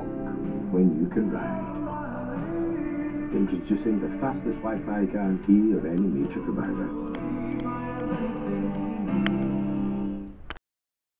walk when you can ride. Introducing the fastest Wi-Fi guarantee of any major provider.